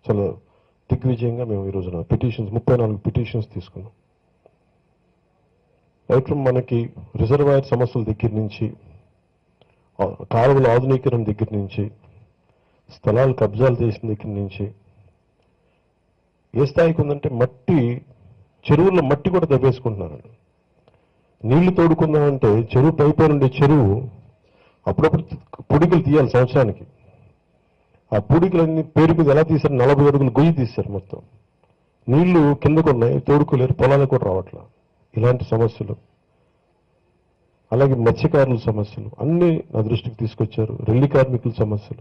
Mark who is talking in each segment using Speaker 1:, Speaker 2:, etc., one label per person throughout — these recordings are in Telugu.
Speaker 1: చాలా దిగ్విజయంగా మేము ఈ రోజున పిటిషన్స్ 34 పిటిషన్స్ తీసుకున్నాం. రైట్ ఫ్రమ్ మనకి రిజర్వాయర్ సమస్యల దగ్గర నుంచి, కాలువల ఆధునీకరణ దగ్గర నుంచి, స్థలాలు కబ్జాలు చేసిన దగ్గర నుంచి, ఏ స్థాయికి ఉందంటే చెరువుల్లో మట్టి కూడా దవ్వేసుకుంటున్నారండి. నీళ్లు తోడుకుందామంటే చెరువు పైపై నుండి చెరువు అప్పుడప్పుడు పొడికలు తీయాలి సంవత్సరానికి. ఆ పొడికలన్నీ పేరు మీద ఎలా తీశారు, 40 అడుగులు గొయ్యి తీశారు మొత్తం. నీళ్లు కిందకు ఉన్నాయి, తోడుకోలేరు, పొలాలకు కూడా రావట్లా. ఇలాంటి సమస్యలు, అలాగే మత్స్యకారుల సమస్యలు అన్నీ నా దృష్టికి తీసుకొచ్చారు. రెల్లి కార్మికుల సమస్యలు,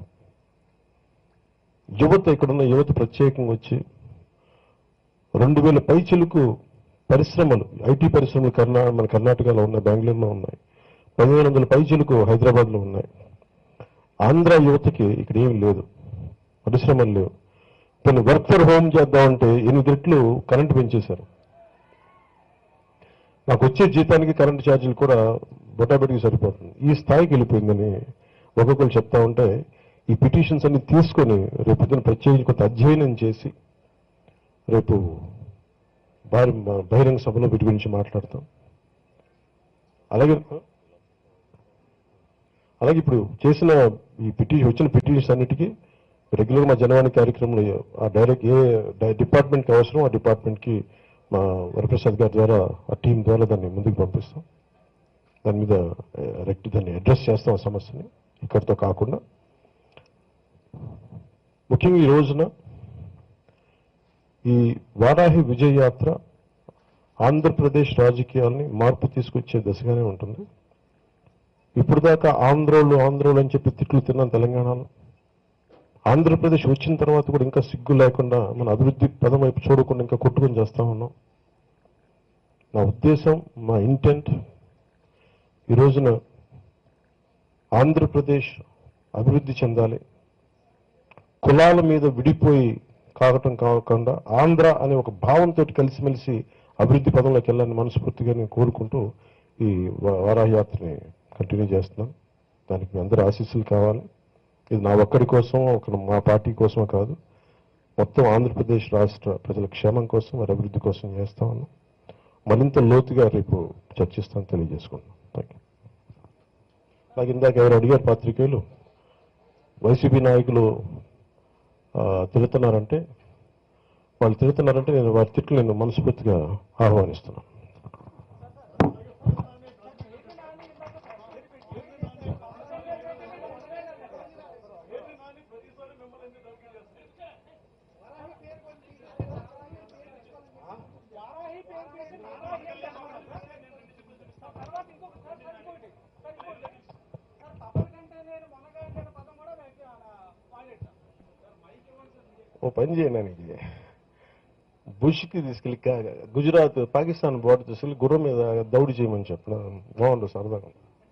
Speaker 1: యువత, ఇక్కడున్న యువత ప్రత్యేకంగా వచ్చి 2000 పైచిలకు పరిశ్రమలు, ఐటీ పరిశ్రమలు మన కర్ణాటకలో ఉన్నాయి, బెంగళూరులో ఉన్నాయి. 1500 పైచిలకు హైదరాబాద్లో ఉన్నాయి. ఆంధ్ర యువతకి ఇక్కడ ఏమి లేదు, పరిశ్రమలు లేవు. కొన్ని వర్క్ ఫర్ హోమ్ చేద్దామంటే 8 రెట్లు కరెంటు పెంచేశారు. నాకు వచ్చే జీతానికి కరెంటు ఛార్జీలు కూడా బొటాబెటికి సరిపోతుంది. ఈ స్థాయికి వెళ్ళిపోయిందని ఒక్కొక్కరు చెప్తా ఉంటే, ఈ పిటిషన్స్ అన్ని తీసుకొని రేపు పొద్దున ప్రత్యేకించి కొంత అధ్యయనం చేసి రేపు బహిరంగ సభలో వీటి గురించి మాట్లాడతాం. అలాగే ఇప్పుడు చేసిన వచ్చిన పిటిషన్స్ అన్నిటికీ రెగ్యులర్గా మా జనవాణి కార్యక్రమంలో ఆ డైరెక్ట్ ఏ డిపార్ట్మెంట్కి అవసరం ఆ డిపార్ట్మెంట్కి మా వరప్రసాద్ గారి ద్వారా, ఆ టీం ద్వారా దాన్ని ముందుకు పంపిస్తాం. దాని మీద దాన్ని అడ్రస్ చేస్తాం ఆ సమస్యని. ఇక్కడితో కాకుండా ముఖ్యంగా ఈ రోజున ఈ వారాహి విజయ యాత్ర ఆంధ్రప్రదేశ్ రాజకీయాల్ని మార్పు తీసుకొచ్చే దశగానే ఉంటుంది. ఇప్పుడు దాకా ఆంధ్రోలు అని చెప్పి తిట్లు తిన్నాం తెలంగాణలో. ఆంధ్రప్రదేశ్ వచ్చిన తర్వాత కూడా ఇంకా సిగ్గు లేకుండా మన అభివృద్ధి పదం వైపు చూడకుండా ఇంకా కొట్టుకొని చేస్తా ఉన్నాం. నా ఉద్దేశం, మా ఇంటెంట్ ఈ రోజున ఆంధ్రప్రదేశ్ అభివృద్ధి చెందాలి. కులాల మీద విడిపోయి కాకుండా ఆంధ్ర అనే ఒక భావంతో కలిసిమెలిసి అభివృద్ధి పదంలోకి వెళ్ళాలని మనస్ఫూర్తిగా నేను కోరుకుంటూ ఈ వారాహి యాత్రని కంటిన్యూ చేస్తున్నాను. దానికి మీ అందరూ ఆశీస్సులు కావాలి. ఇది నా ఒక్కడి కోసం, మా పార్టీ కోసమే కాదు, మొత్తం ఆంధ్రప్రదేశ్ రాష్ట్ర ప్రజల క్షేమం కోసం, వారి అభివృద్ధి కోసం చేస్తా ఉన్నాం. మరింత లోతుగా రేపు చర్చిస్తాను, తెలియజేసుకున్నాను. Thank you. నాకు ఇందాక ఎవరు అడిగారు పాత్రికేయులు, వైసీపీ నాయకులు తిడుతున్నారంటే నేను వారి తిట్లు నేను మనస్ఫూర్తిగా ఆహ్వానిస్తున్నాను. ఓ పని చేయండి, బుష్కి తీసుకెళ్ళి గుజరాత్ పాకిస్తాన్ బోర్డర్ తీసుకెళ్ళి గుర్రం మీద దౌడి చేయమని చెప్పిన బాగుంటుంది, సరదాగా.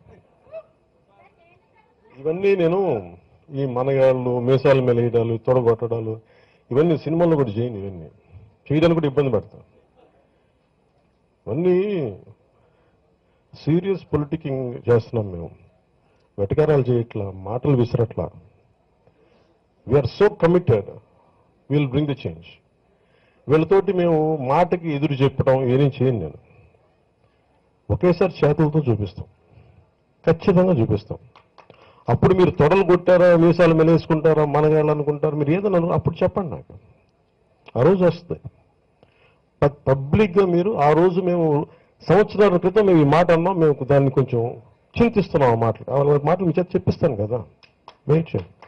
Speaker 1: ఇవన్నీ నేను ఈ మనగాళ్ళు మీసాల మీద వేయడాలు, తొడగొట్టడాలు, ఇవన్నీ సినిమాల్లో కూడా చేయను. ఇవన్నీ చేయడానికి కూడా ఇబ్బంది పడతాను. ఇవన్నీ సీరియస్ పొలిటికింగ్ చేస్తున్నాం మేము. వెటకారాలు చేయట్లా, మాటలు విసరట్లా. We are so committed, will bring the change. వీళ్ళతోటి మేము మాటకి ఎదురు చెప్పడం ఏమీ చేయను. నేను ఒకేసారి చేతులతో చూపిస్తాం, ఖచ్చితంగా చూపిస్తాం. అప్పుడు మీరు తొడలు కొట్టారా, మీసాలు మెలేసుకుంటారా, మనగాళ్ళు అనుకుంటారా, మీరు ఏదన్నా అప్పుడు చెప్పండి నాకు. ఆ రోజు వస్తుంది పబ్లిక్గా. మీరు ఆ రోజు మేము సంవత్సరాల క్రితం మేము ఈ మాట అన్నాం, మేము దాన్ని కొంచెం చింతిస్తున్నాం. ఆ మాటలు మీ చేత చెప్పిస్తాను కదా, వెయిట్ చేయండి.